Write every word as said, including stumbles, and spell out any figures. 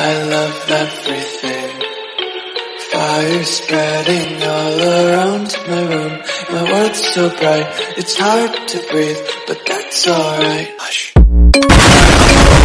I love everything. Fire spreading all around my room. My world's so bright, it's hard to breathe, but that's alright. Hush.